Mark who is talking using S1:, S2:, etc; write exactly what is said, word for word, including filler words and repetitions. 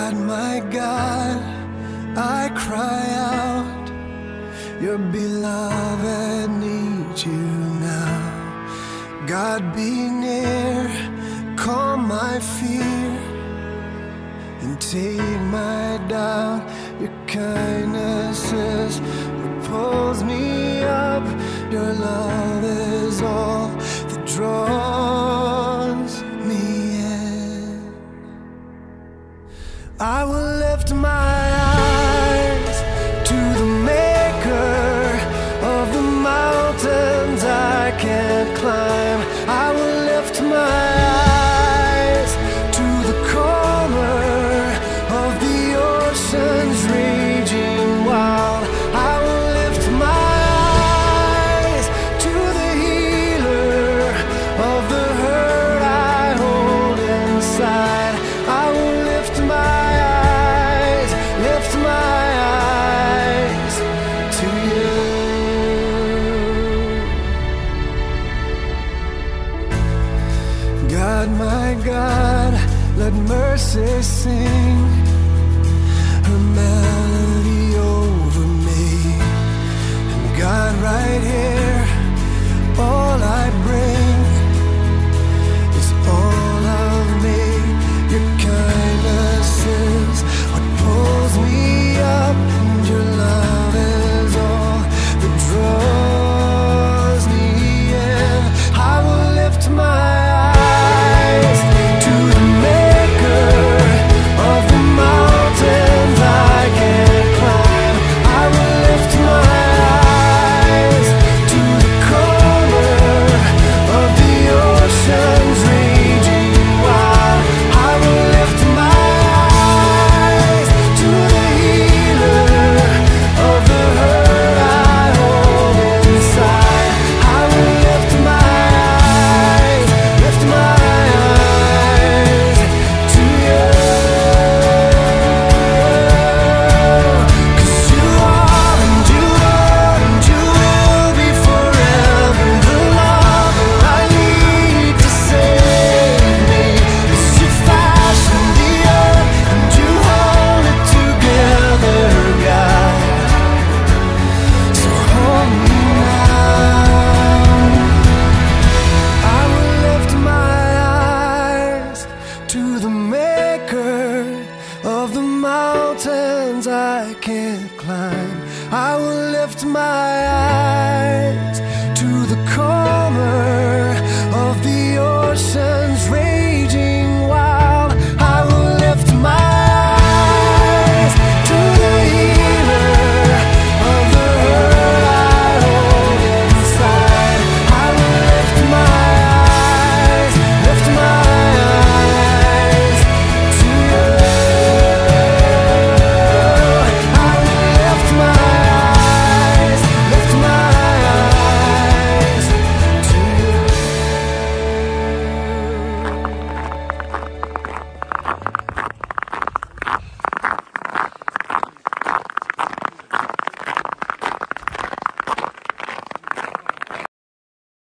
S1: God, my God, I cry out, your beloved needs you now. God, be near, calm my fear, and take my doubt. Your kindness is what pulls me up. Your love is all that draws me in. I will lift my eyes to the maker of the mountains I can't climb. I will lift my eyes to the calmer of the oceans raging wild. I will lift my eyes to the healer of the hurt I hold inside. I will lift my eyes, lift my eyes to you. God, my God, let mercy sing her melody over me. And God, right here